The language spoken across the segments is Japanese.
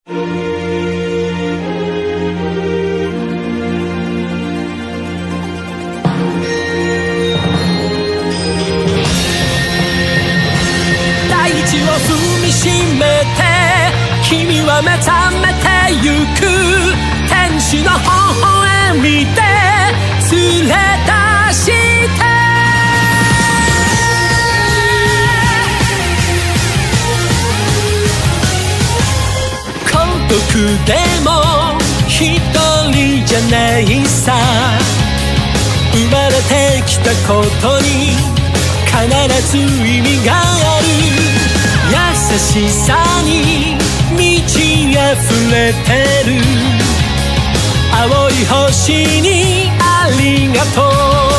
大地を踏みしめて君は目覚めてゆく天使の微笑みで連れ出して孤独でも一人じゃないさ生まれてきたことに必ず意味がある優しさに満ち溢れてる青い星にありがとう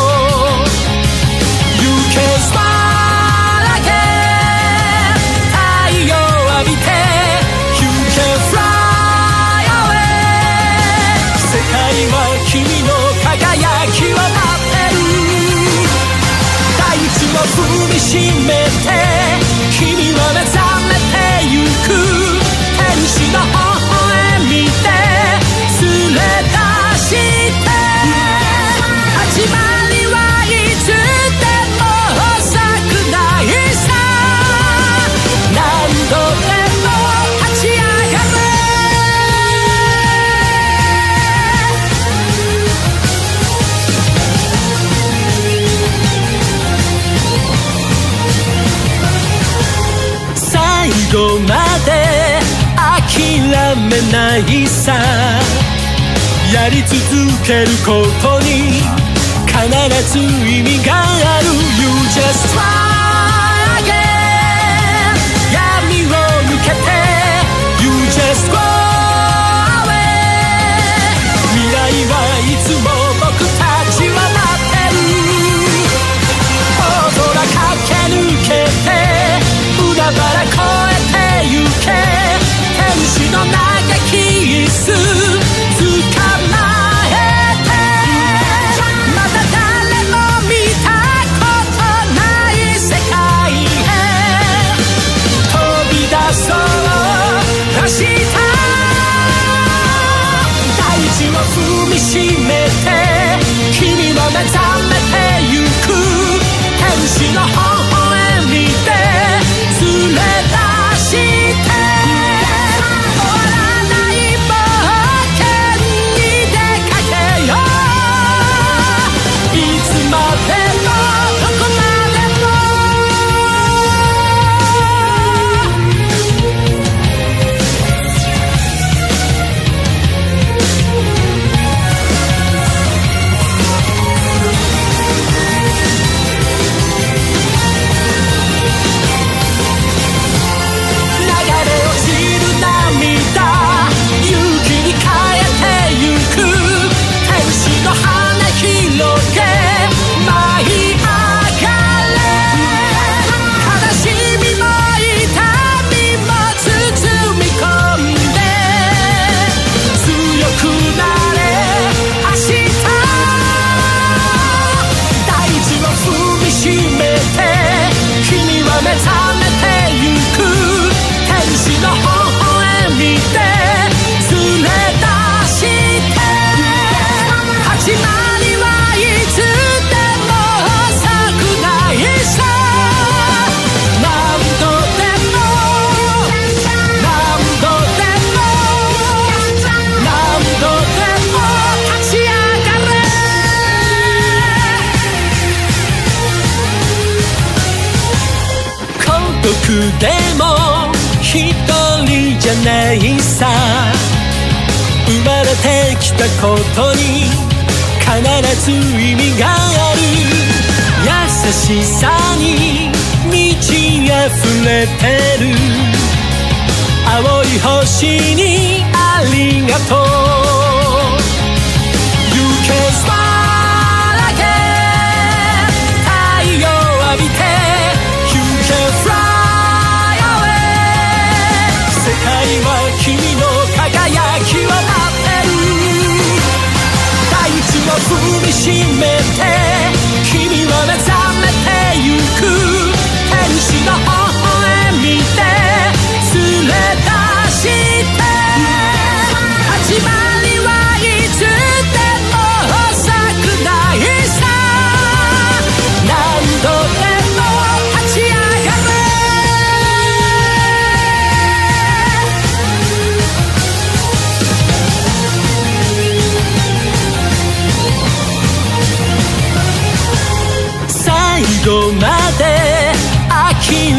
You can smile again 太陽浴びて You can fly away 世界は君の輝きを待ってる大地を踏みしめて君は目覚めてゆく天使の微笑みで連れ出して始まりはいつでも遅くないさ何度でも立ち上がれ最後まで諦めないさやり続けることに必ず意味がある You just try again 闇を抜けて You just go away 未来はいつも僕たちは待ってる大空駆け抜けて海原越えてゆけ天使の嘆き椅子捕まえてまだ誰も見たことない世界へ飛び出そう明日大地を踏みしめて君は目覚めてゆく天使の微笑みで連れ出して終わらない冒険に出かけよういつまでもどこまでも流れ落ちる涙勇気に変えてゆく天使の羽広げ舞い上がれ悲しみも痛みも包み込んで強くなれ明日大地を踏みしめて君は目覚めてゆく天使の微笑みで連れ出して始まりはいつでも遅くないさ何度でも何度でも何度でも立ち上がれ孤独でも一人じゃないさ生まれてきたことに必ず意味がある優しさに満ち溢れてる青い星にありがとう You can smile again 太陽浴びて You can fly away 世界は君の輝きを待ってる大地を踏みしめて君は目覚めてゆく天使の微笑みで連れ出して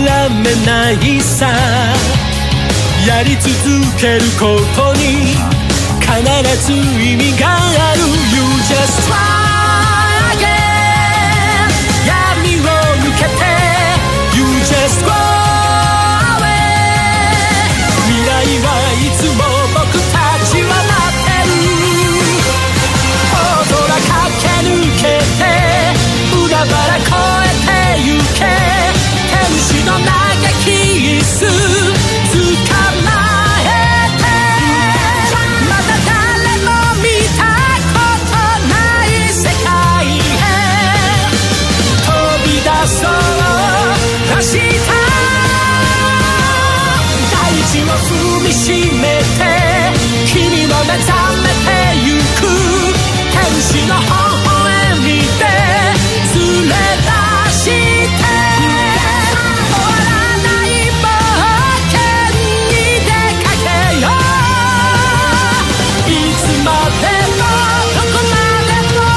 めないさ。やり続けることに必ず意味がある。 You just try again。 闇を抜けて You just go away。 未来はいつも僕たちは待ってる。大空駆け抜けて海原越えて行け。天使の嘆き椅子捕まえて。まだ誰も見たことない世界へ飛び出そう明日。大地を踏みしめて君は目覚めてゆく。天使の微笑みで連れ出して終わらない冒険に出かけよう。いつまでもどこまでも。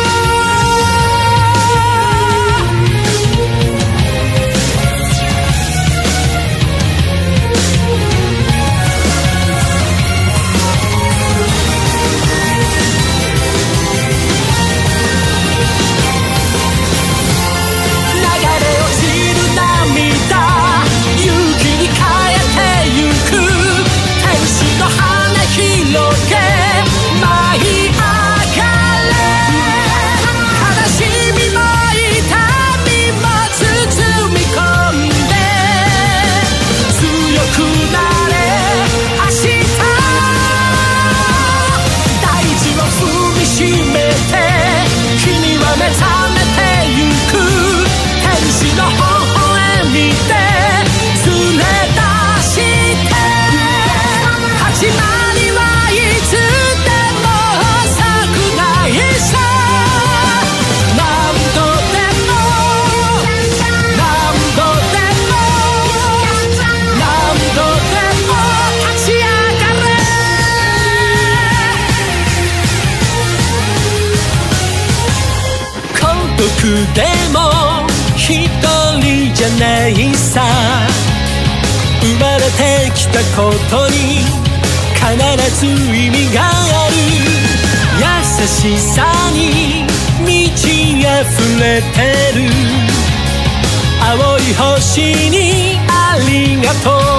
流れ落ちる涙勇気に変えてゆく。天使の羽広げ舞い上がれ。悲しみも痛みも包み込んで強くなれ明日。大地を踏みしめて君は目覚めてゆく。天使の微笑みで連れ出して始まりはいつでも遅くないさ。何度でも何度でも何度でも立ち上がれ。孤独でも一人じゃないさ。生まれてきたことに必ず意味がある。優しさに満ち溢れてる。青い星にありがとう。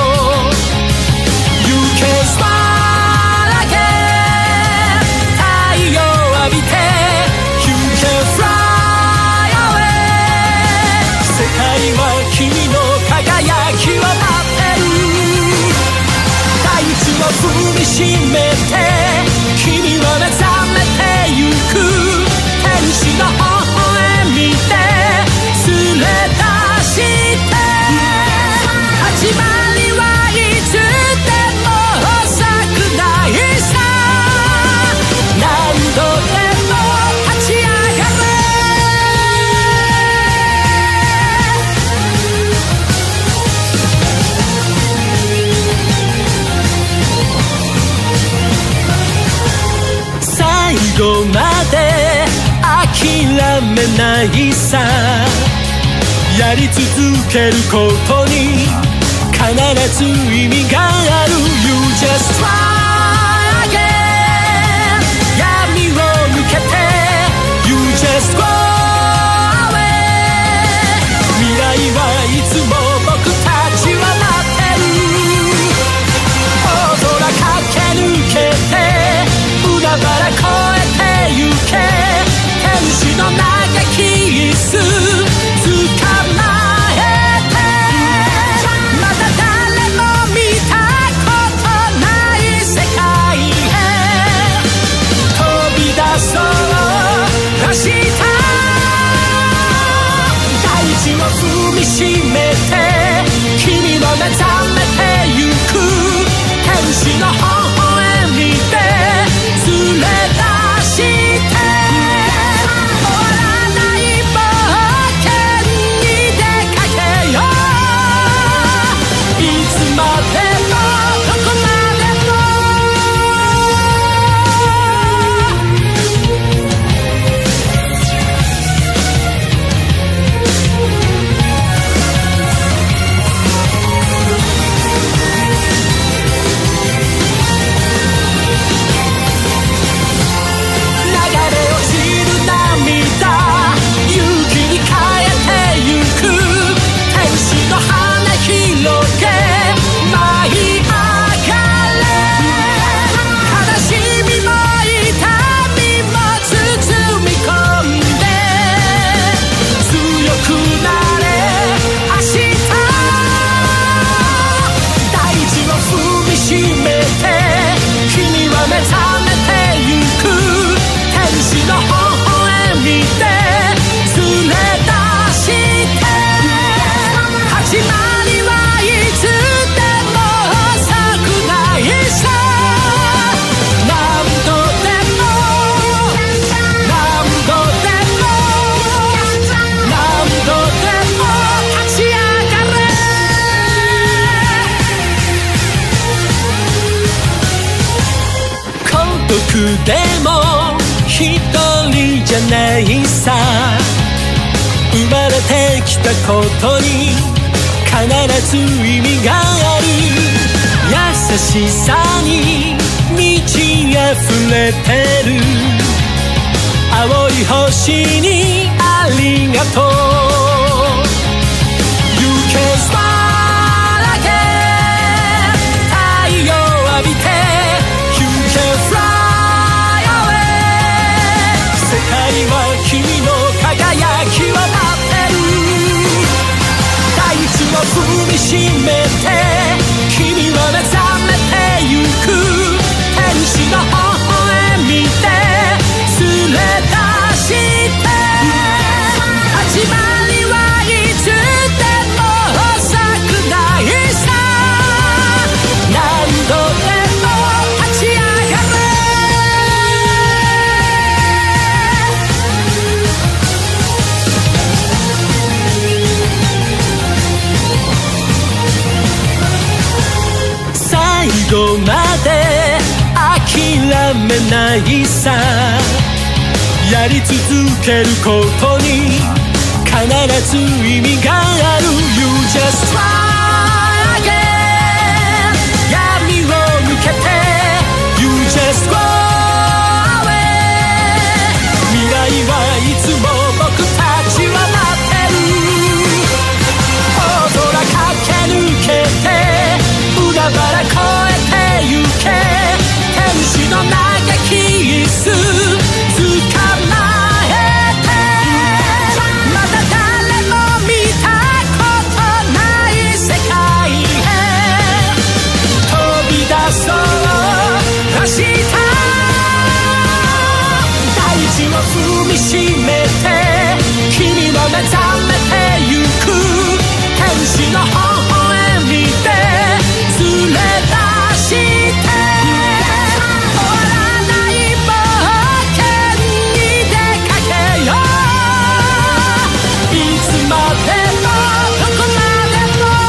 You can smile again。 太陽浴びて You can fly away。 世界は君の輝きを待ってる。大地を踏みしめて君は目覚めてゆく。天使の微笑みで連れ出して始まりはいつでも遅くないさ。何度でも立ち上がれ。最後まで諦めないさ。やり続けることに必ず意味がある。 You just try again。 闇を抜けて You just go away。 未来はいつも僕たちは待ってる。大空駆け抜けて海原越えてゆけ。天使の嘆き椅子捕まえて。まだ誰も見たこ覚めてゆく天使の微笑みで連れ出して始まりはいつでも遅くないさ何度でも何度でも何度でも立ち上がれ孤独でも一人じゃないさ生まれてきたことに必ず意味がある優しさに満ち溢れてる青い星にありがとう You can smile again 太陽浴びて You can fly away 世界は君の輝きを待ってる大地を踏みしめて君は目覚めてゆく天使の微笑みで連れ出して始まりはいつでも遅くないさ何度でも立ち上がれ最後まで諦めないさやり続けることに必ず意味がある You just try again 闇を抜けて You just go away 未来はいつも僕たちは待ってる大空駆け抜けて海原越えてゆけ天使の嘆き椅子踏みしめて君は目覚めてゆく天使の微笑みで連れ出して終わらない冒険に出かけよういつまでもどこまでも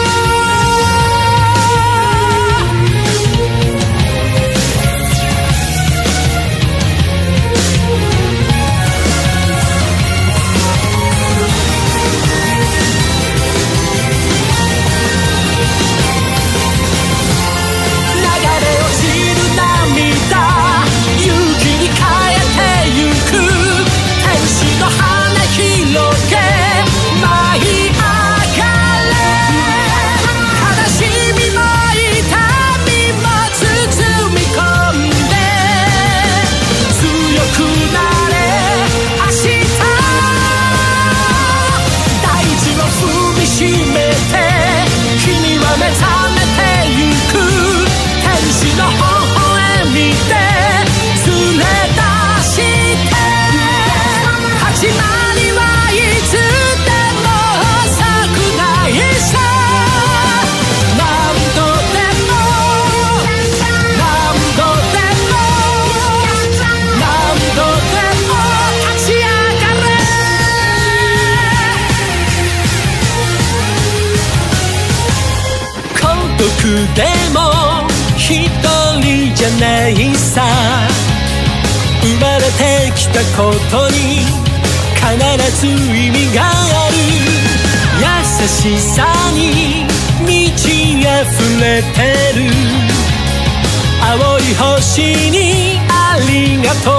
でも一人じゃないさ生まれてきたことに必ず意味がある優しさに満ち溢れてる青い星にありがとう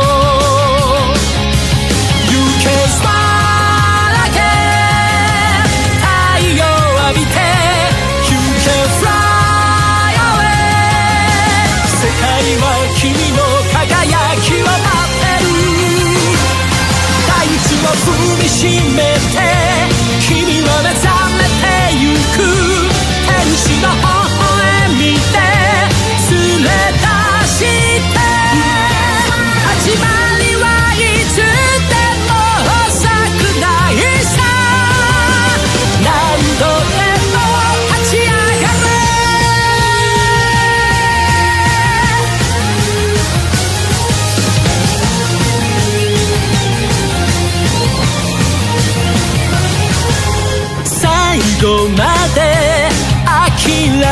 You can smile again 太陽浴びて You can fly世界は君の輝きを待ってる大地を踏みしめて君は目覚めてゆく天使の微笑みで連れ出して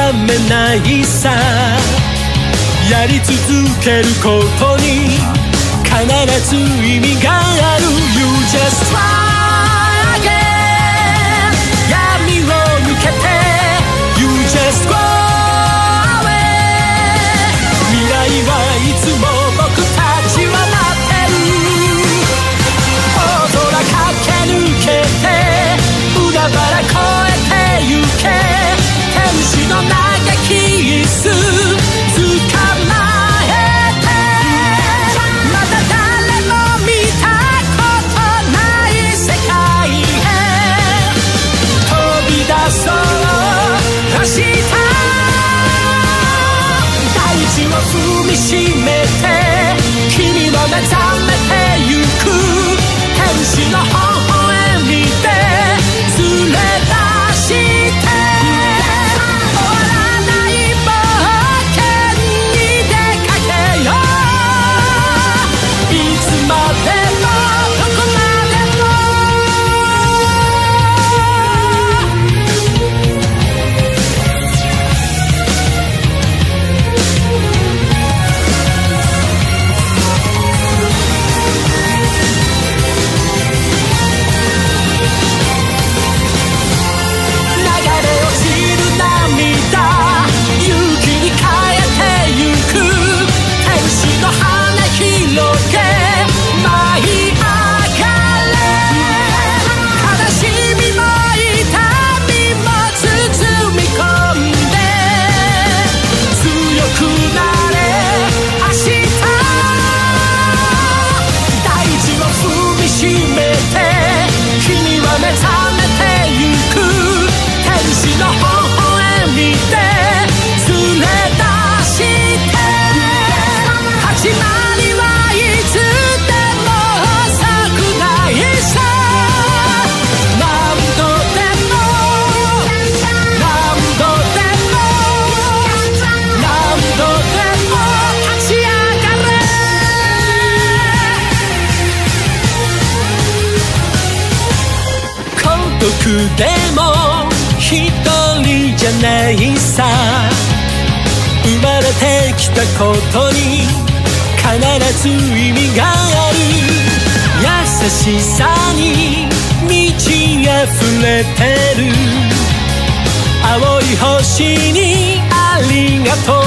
めないさ。やり続けることに必ず意味がある。 You just try again。 闇を抜けて You just go away。 未来はいつも僕たちは待ってる。大空駆け抜けて海原越えてゆけ。天使の嘆きす捕まえて。まだ誰も見たことない世界へ飛び出そう明日。大地を踏みしめて君は目覚めてゆく。天使の微笑みで連れ出して終わらない冒険に出かけよう。いつまでもどこまでも。流れ落ちる涙勇気に変えてゆく。天使の羽広げ舞い上がれ。悲しみも痛みも包み込んで強くなれ明日。大地を踏みしめて君は目覚めてゆく。天使の微笑みで連れ出して始まりはいつでも遅くないさ。何度でも何度でも何度でも立ち上がれ。孤独でも一人じゃないさ。生まれてきたことに必ず意味がある。優しさに満ち溢れてる。青い星にありがとう。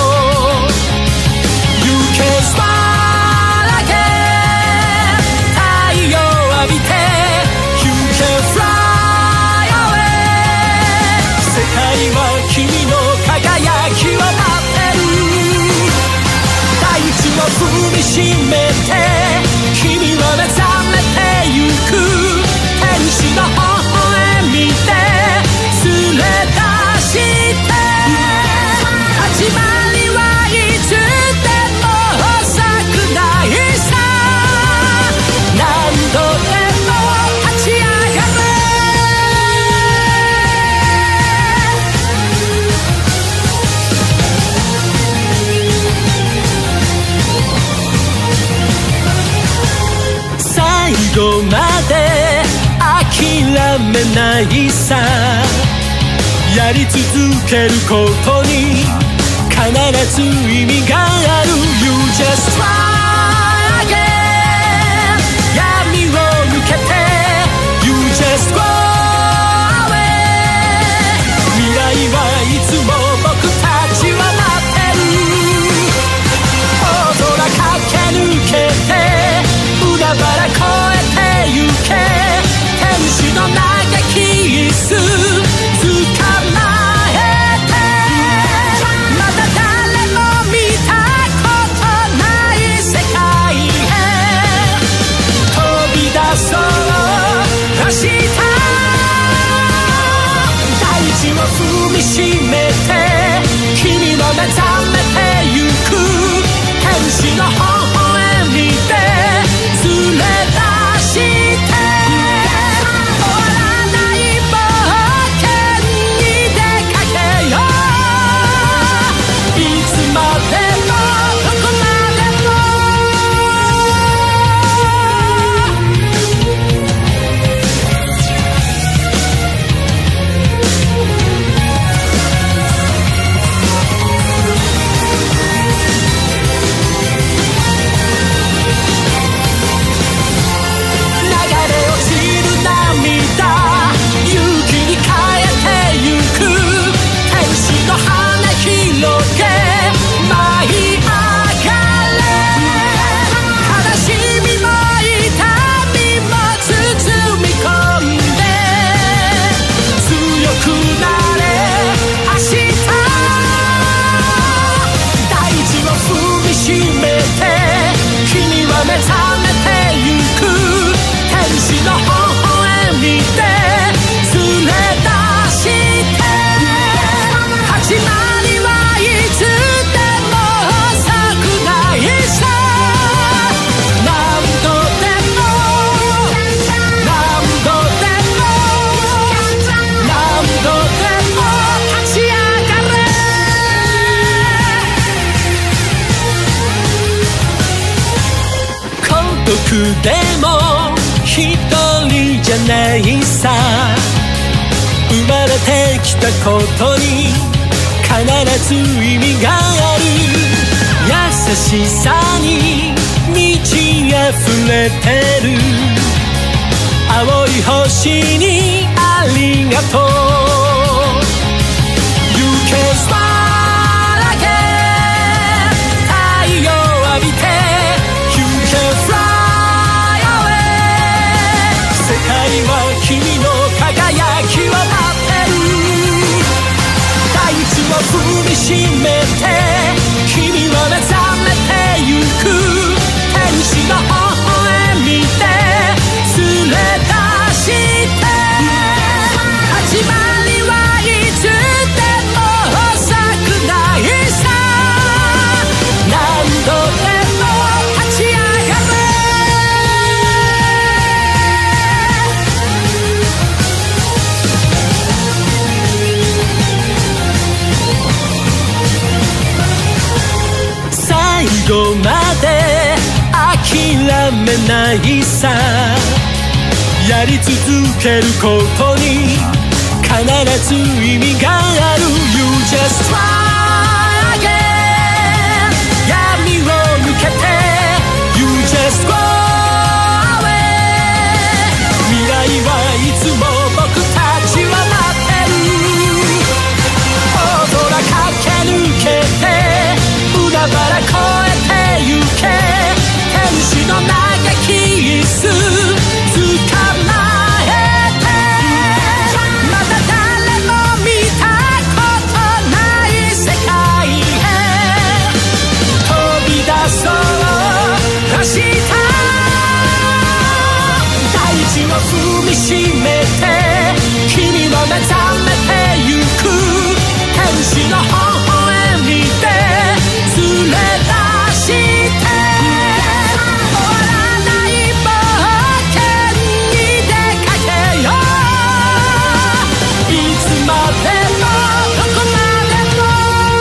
You can smile again。 太陽浴びて You can fly away。 世界は君の輝きを待ってる。大地を踏みしめて君は目覚めてゆく。天使の微笑みで連れ出して始まりはいつでも遅くないさ。何度でも立ち上がれ。最後まで諦めないさ。やり続けることに必ず意味がある。 You just try again。 闇を抜けて You just go away。 未来はいつも僕たちは待ってる。大空駆け抜けて海原越えてゆけ。天使の嘆きす捕まえて。まだ誰も見たことない世界でも一人じゃないさ。生まれてきたことに必ず意味がある。優しさに満ち溢れてる。青い星にありがとう。 You can smile again。 太陽浴びて You can fly away。 世界は君の輝きを待ってる。大地を踏みしめて君は目覚めてゆく。天使の微笑みで連れ出して始まりはいつでも遅くないさ。何度でも立ち上がれ。最後まで諦めないさ。やり続けることに必ず意味がある。 You just try again。 闇を抜けて You just go away。 未来はいつも僕たちは待ってる。大空駆け抜けて海原越えてゆけ。天使の嘆きす踏みしめて君は目覚めてゆく。天使の微笑みで連れ出して終わらない冒険に出かけよう。いつまでもどこまでも。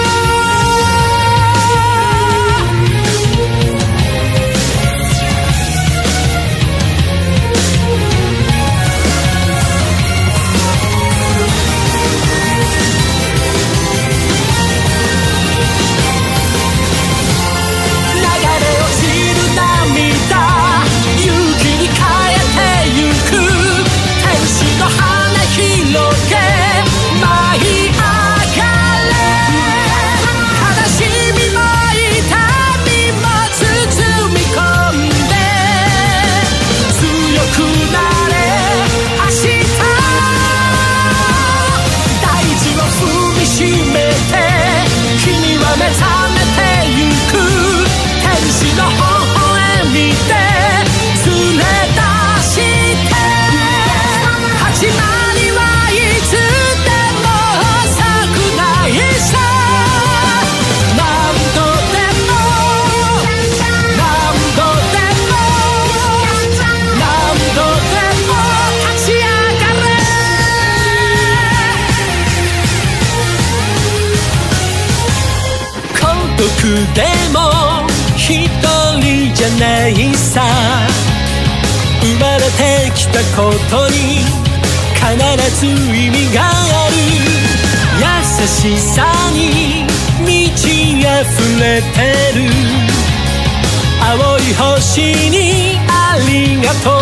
でも一人じゃないさ。生まれてきたことに必ず意味がある。優しさに満ち溢れてる。青い星にありがとう。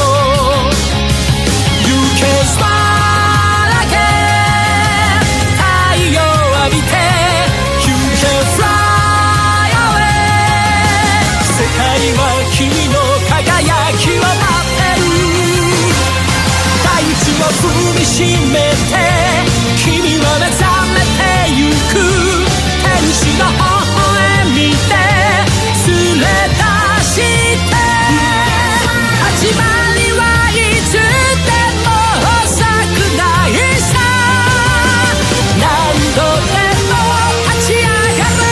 You can smile again。 太陽浴びて You can fly。世界は君の輝きを待ってる。大地を踏みしめて君は目覚めてゆく。天使の微笑みで連れ出して始まりはいつでも遅くないさ。何度でも立ち上がれ。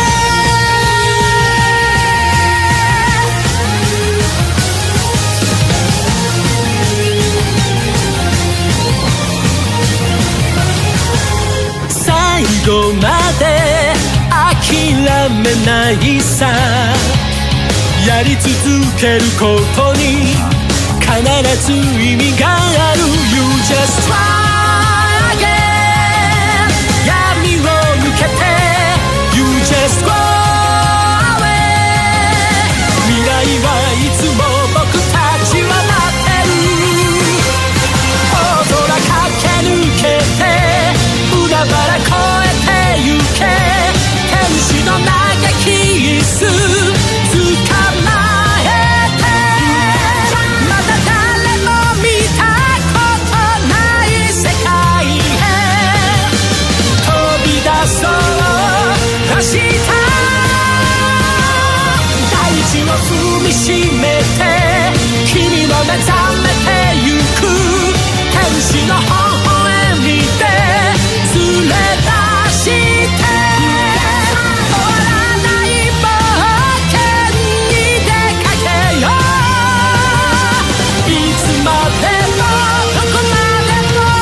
最後まで諦めないさ。 やり続けることに必ず意味がある You just try again 闇を抜けて You just go away 未来はいつも僕たちは待ってる大空駆け抜けて海原越えてゆけ天使の嘆き椅子踏みしめて君は目覚めてゆく天使の微笑みで連れ出して終わらない冒険に出かけよういつまでもどこまでも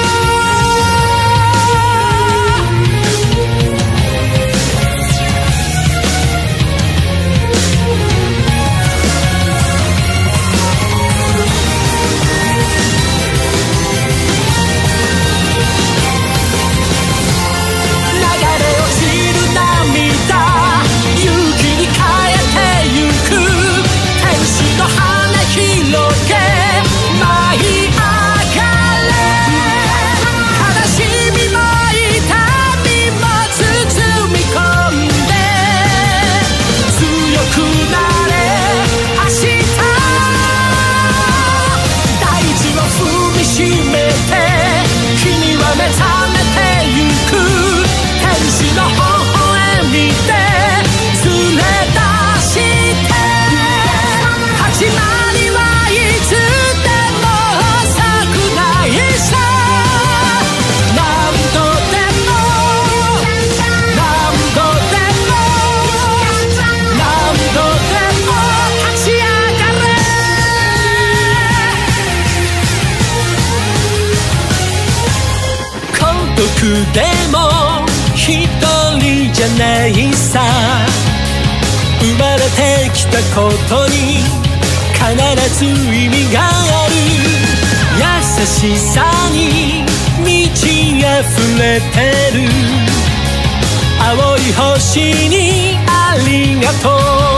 でも一人じゃないさ生まれてきたことに必ず意味がある優しさに満ち溢れてる青い星にありがとう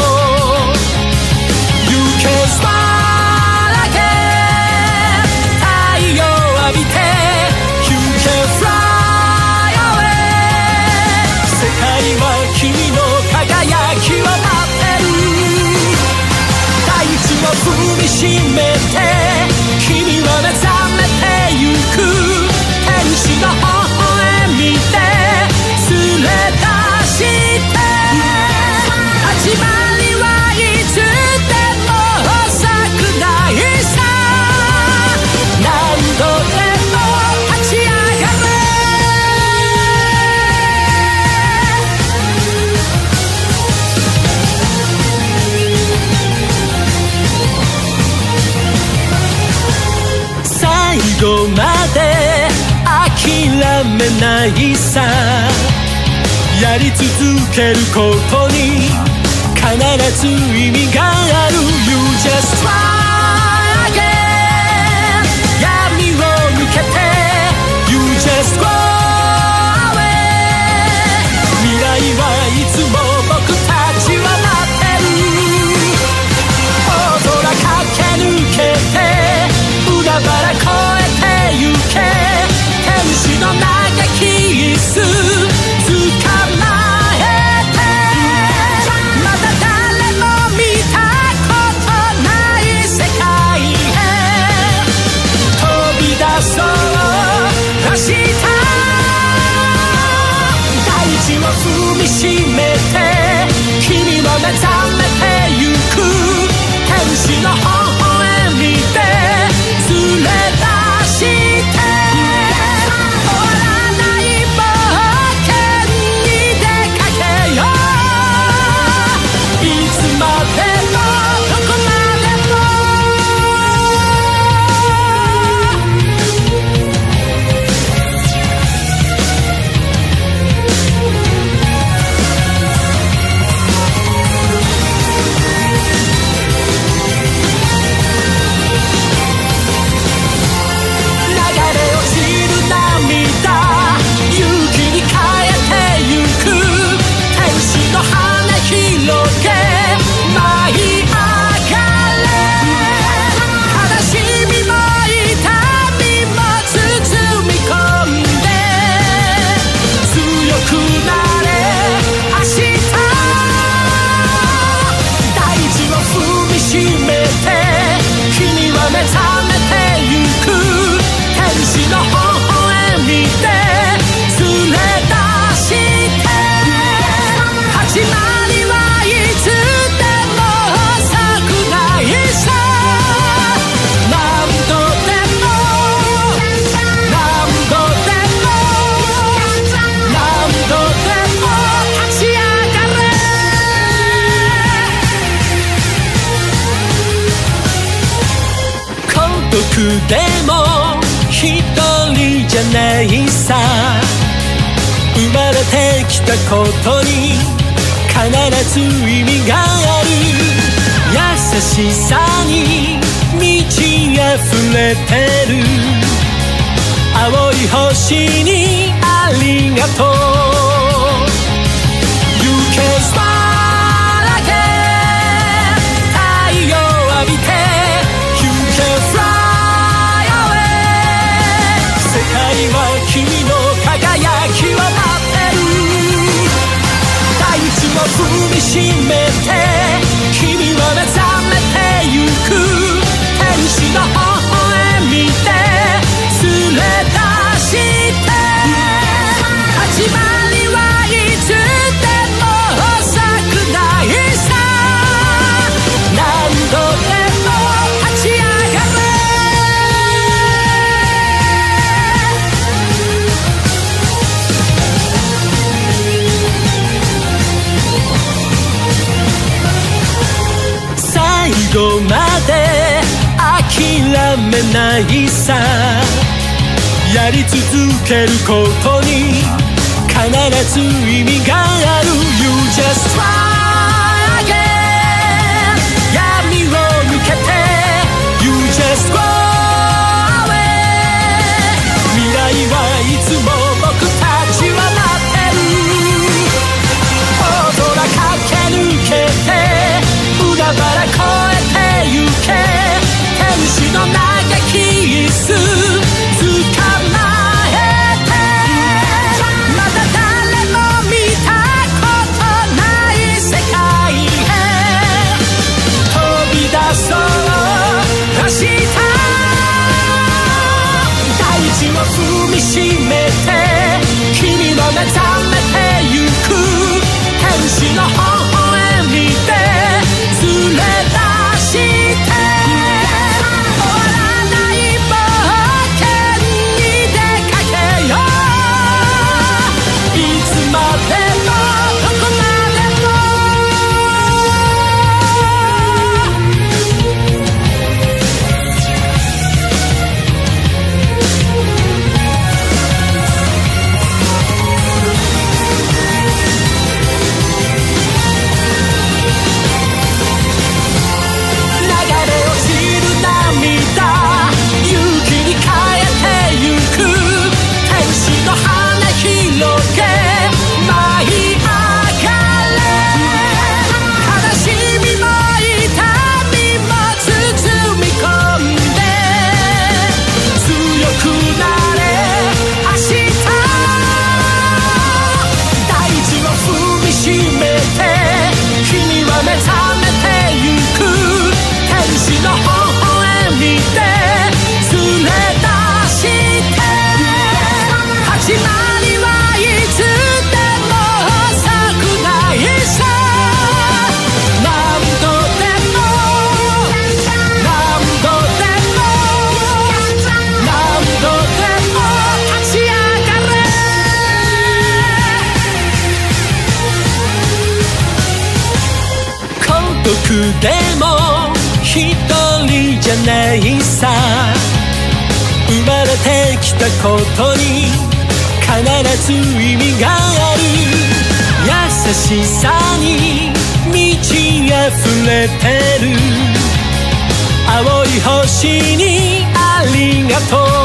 You can smile again 太陽浴びて You can fly世界は君の輝きを待ってる大地を踏みしめて君は目覚めてゆく天使の微笑みで連れ出して始まりはいつでも遅くないさ何度でも立ち上がれ最後まで諦めないさやり続けることに必ず意味がある You just try again 闇を抜けて You just go away 未来はいつも僕たちは待ってる大空駆け抜けて海原越えてゆけ天使の嘆き椅子捕まえてまだ誰も見たことない世界へ飛び出そう明日大地を踏みしめて君は目覚めてゆく天使の微笑みで連れ出して終わらない冒険に出かけよういつまでもどこまでもでも一人じゃないさ。生まれてきたことに必ず意味がある。優しさに満ち溢れてる。青い星にありがとう。 You can smile again。 太陽浴びて You can fly away。 世界は君の輝きを待ってる。大地を踏みしめて君は目覚めてゆく。天使の微笑みですれ出して始まりはいつでも遅くないさ。何度でも立ち上がれ。最後まで諦めないさ。やり続けることに必ず意味がある。 You just try again。 闇を抜けて You just go away。 未来はいつも僕たちは待ってる。大空駆け抜けて海原越えてゆけ。天使の嘆きす捕まえて。まだ誰も見たことない世界へ飛び出そう明日。大地を踏みしめて君は目覚めてゆく。天使の微笑みですれ出して終わらない冒険に出かけよう。いつまでもどこまでも。流れ落ちる涙勇気に変えてゆく。天使の羽広げ舞い上がれ。悲しみも痛みも包み込んで強くなれ明日。大地を踏みしめて君は目覚めてゆく。天使の微笑みですれ出して始まりはいつでも遅くないさ。何度でも何度でも何度でも立ち上がれ。孤独でも一人じゃないさ。生まれてきたことに必ず意味がある。優しさに満ち溢れてる。青い星にありがとう。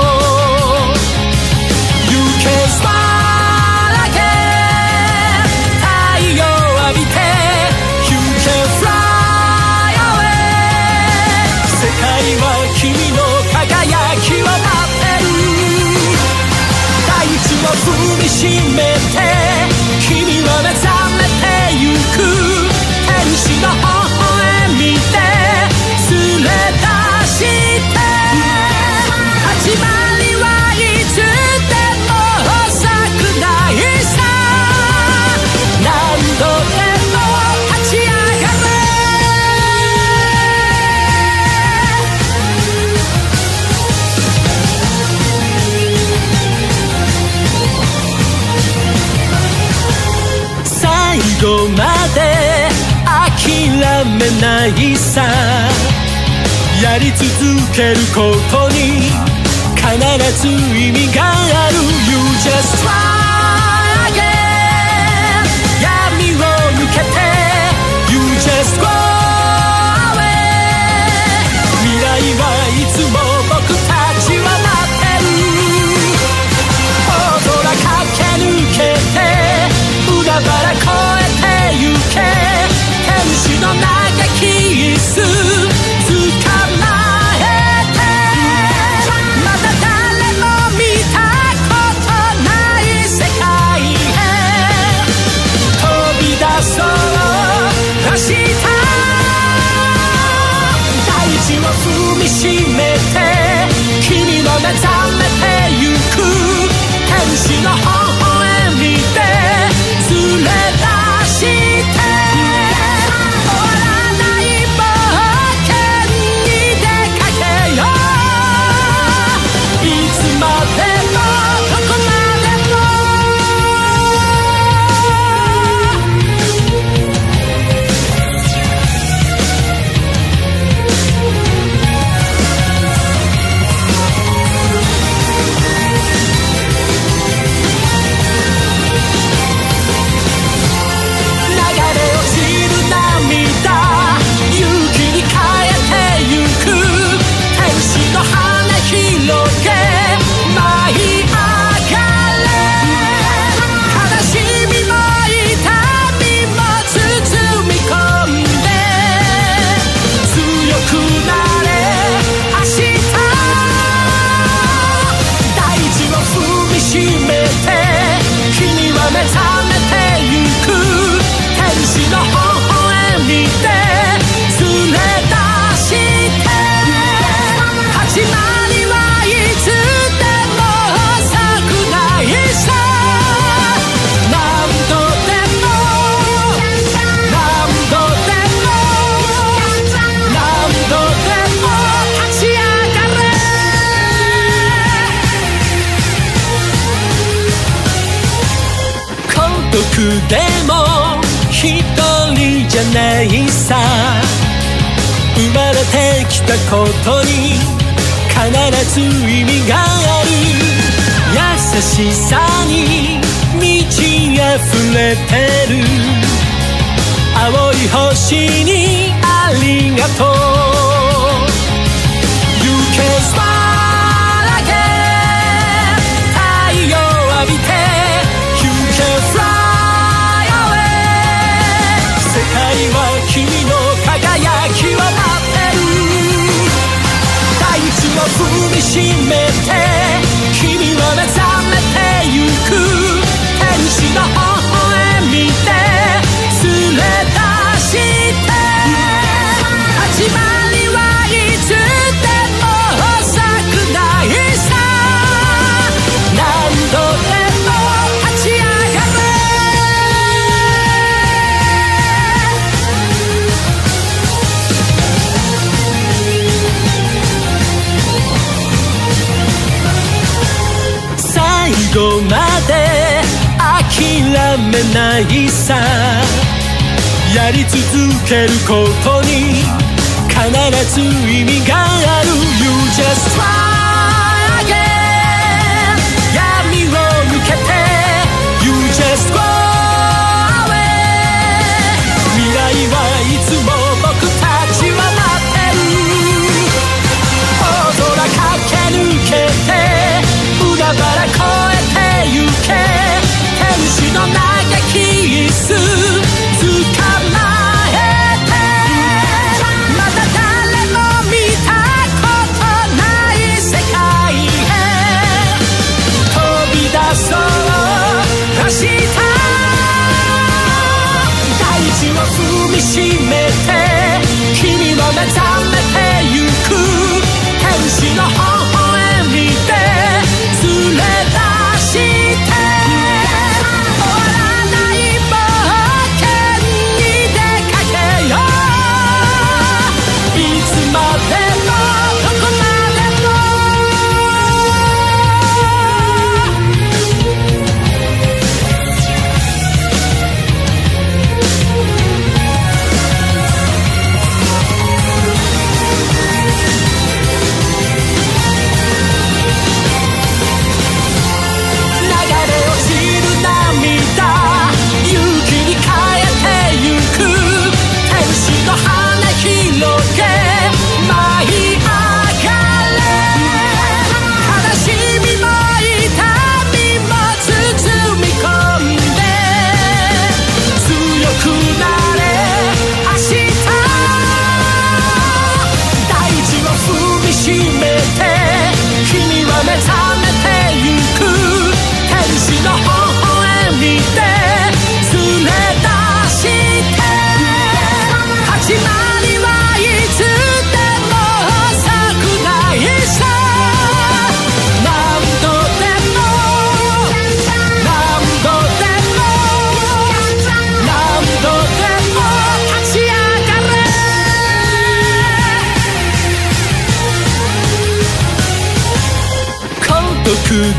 You can smile again。 太陽浴びて You can fly away。 世界は君の輝きを待ってる。大地を踏みしめて君は目覚めてゆく。天使の微笑みですれ出して始まりはいつでも遅くないさ。何度でも立ち上がれ。最後まで諦めないさ。 やり続けることに必ず意味がある You just try again 闇を抜けて You just go away 未来はいつも僕たちは待ってる大空駆け抜けて海原越えてゆけ天使の嘆きキス踏みしめて君は目覚めてゆく天使の微笑みで連れ出して終わらない冒険に出かけよういつまでもどこまでもでも一人じゃないさ生まれてきたことに必ず意味がある優しさに満ち溢れてる青い星にありがとう You can smile again 太陽浴びて You can fly世界は君の輝きを待ってる大地を踏みしめて君は目覚めてゆく天使の微笑みで連れ出して始まりはいつでも遅くないさ何度でも立ち上がれ最後まで諦めないさやり続けることに必ず意味がある You just try again 闇を抜けて You just go away 未来はいつも僕たちは待ってる大空駆け抜けて海原越えてゆけ天使の嘆きキス捕まえてまだ誰も見たことない世界へ飛び出そう明日大地を踏みしめて君は目覚めてゆく天使の微笑みで連れ出して終わらない冒険に出かけよういつまでもどこまでも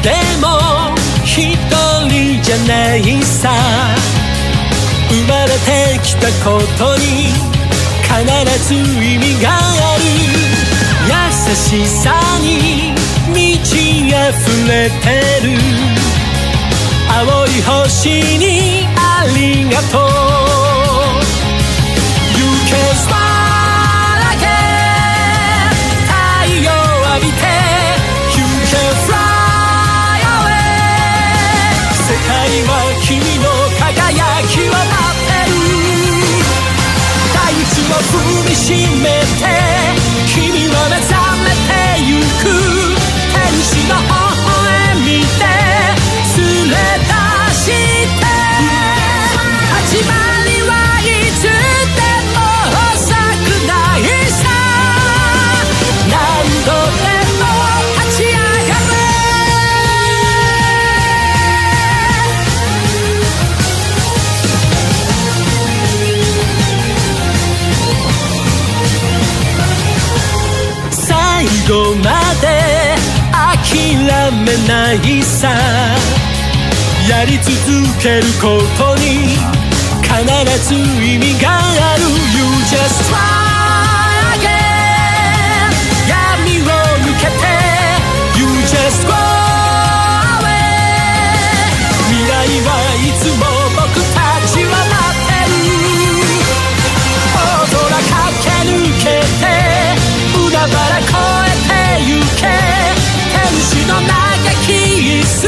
でも一人じゃないさ。生まれてきたことに必ず意味がある。優しさに満ち溢れてる。青い星にありがとう。 You can smile again。 太陽浴びて You can fly away。 世界は君の輝きを待ってる。大地を踏みしめて君は目覚めてゆく。天使の微笑みで連れ出して始まりはいつでも遅くないさ。何度でも立ち上がれ。最後まで諦めないさ。やり続けることに必ず意味がある。 You just try again。 闇を抜けて You just go away。 未来はいつも僕たちは待ってる。大空駆け抜けて海原越えてゆけ。天使の嘆きす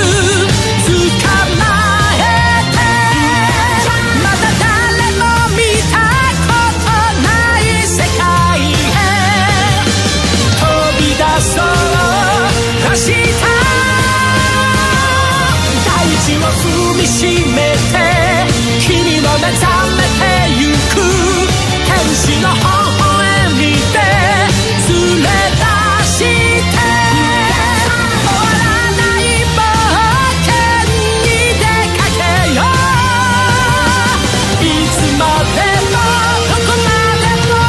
踏みしめて君は目覚めてゆく。天使の微笑みで連れ出して終わらない冒険に出かけよう。いつまでもどこまでも。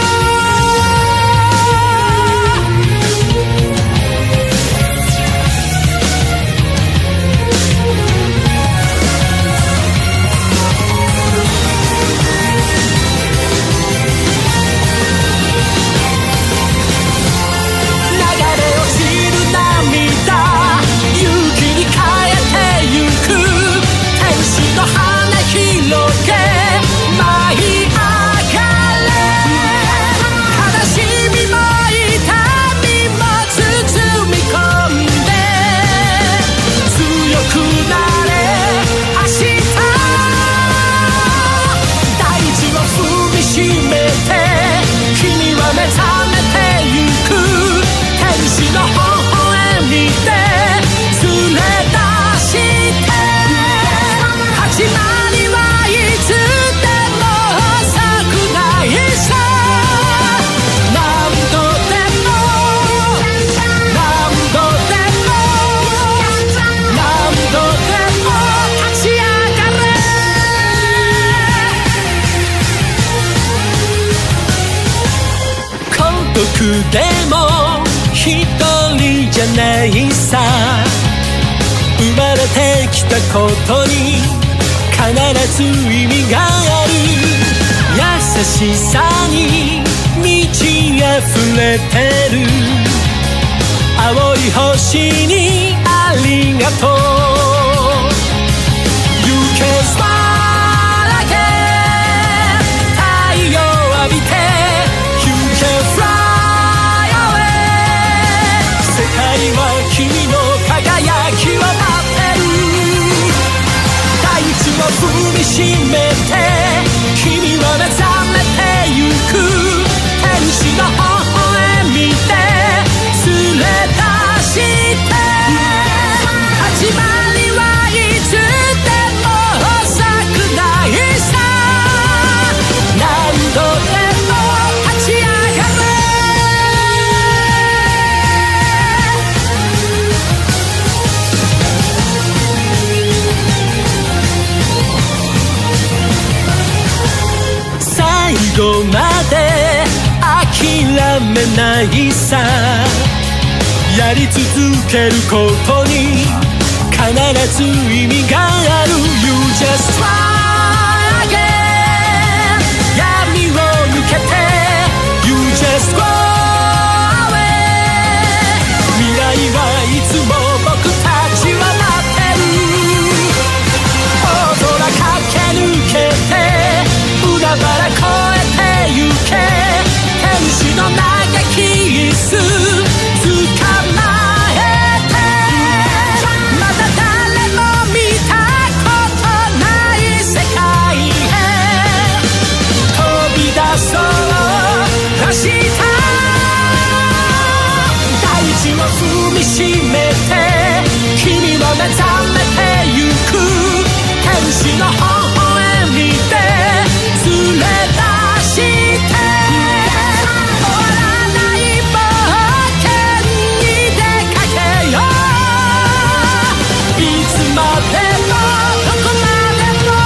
僕でも一人じゃないさ。生まれてきたことに必ず意味がある。優しさに満ち溢れてる。青い星にありがとう。 You can smile again。 太陽浴びて You can fly away。 世界は君の輝きを待ってる。大地を踏みしめて君は目覚めてゆく。天使の微笑みで連れ出して始まりはいつでも遅くないさ。何度でも立ち上がれ。最後まで諦めないさ。 やり続けることに必ず意味がある You just try again 闇を抜けて You just go away 未来はいつも僕たちは待ってる大空駆け抜けて海原越えてゆけ天使の嘆きキス踏みしめて君は目覚めてゆく天使の微笑みで連れ出して終わらない冒険に出かけよういつまでもどこまでも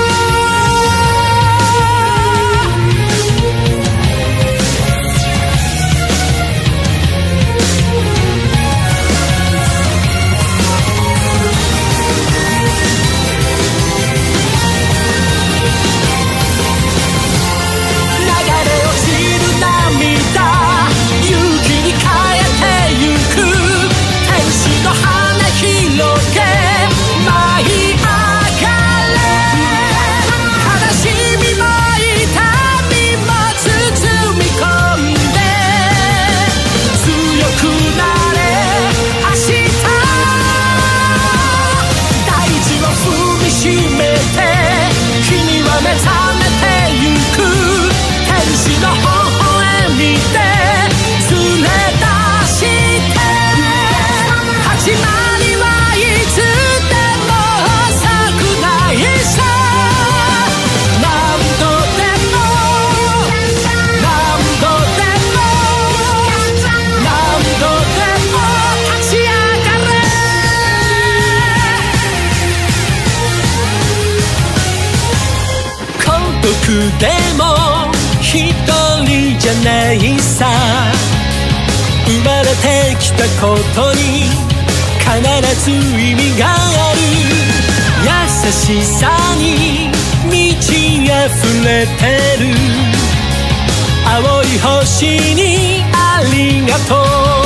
でも一人じゃないさ生まれてきたことに必ず意味がある優しさに満ち溢れてる青い星にありがとう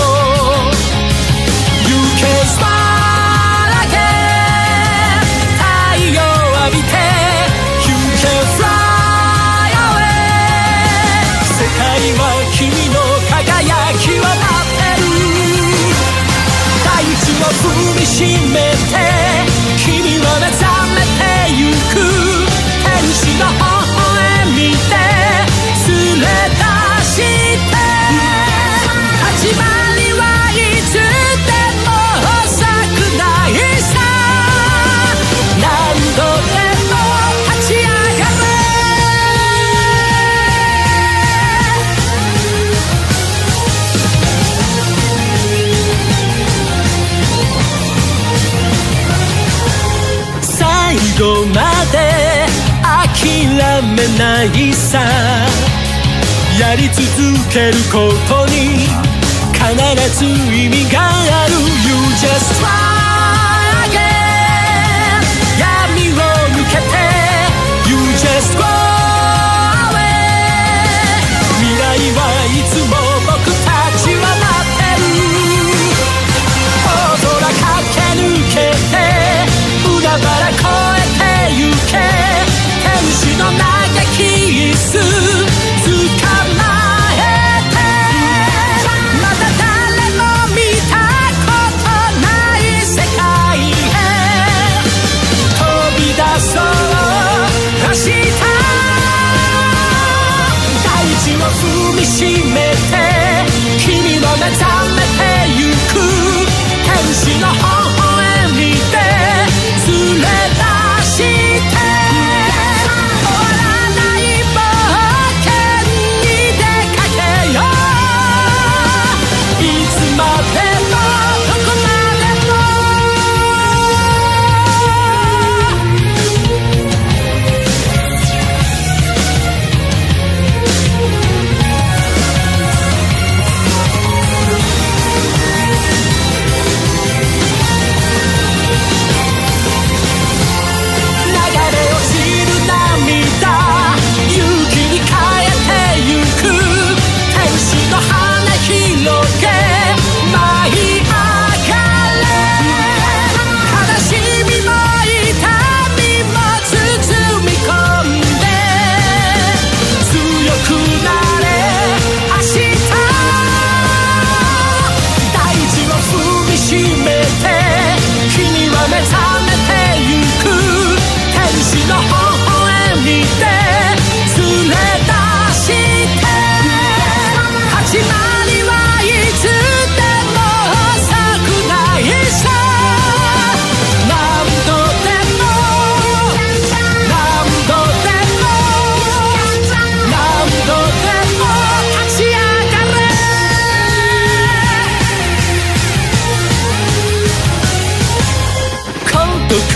You can smile again 太陽浴びて You can fly世界は君の輝きを待ってる大地を踏みしめて君は目覚めてゆく天使の微笑みで連れ出して始まりはいつでも遅くないさ何度でも立ち上がれ最後まで諦めないさやり続けることに必ず意味がある You just try again 闇を抜けて You just go away 未来はいつも僕たちは待ってる大空駆け抜けて海原越えてゆけ天使の嘆きキス捕まえてまだ誰も見たことない世界へ飛び出そう明日大地を踏みしめて君は目覚めてゆく天使の微笑みで連れ出して終わらない冒険に出かけよういつまでもどこまでも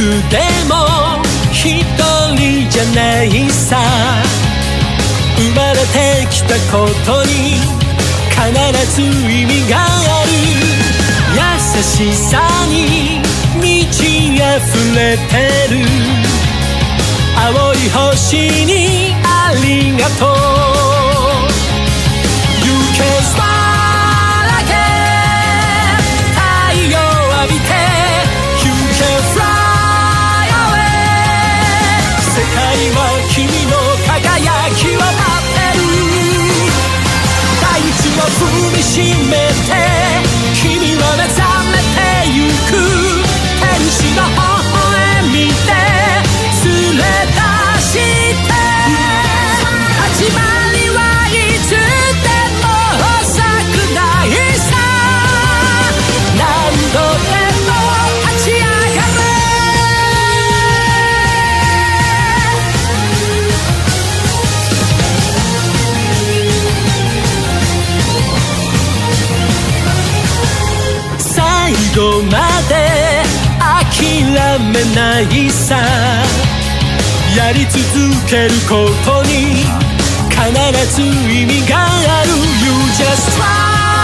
でも一人じゃないさ。生まれてきたことに必ず意味がある。優しさに満ち溢れてる。青い星にありがとう。 You can smile again。 太陽浴びて You can fly away。 世界は君の輝きを待ってる。大地を踏みしめて君は目覚めてゆく。天使の微笑みで連れ出して始まりはいつでも遅くないさ。何度でも立ち上がれ。最後まで諦めないさ。やり続けることに必ず意味がある。 You just try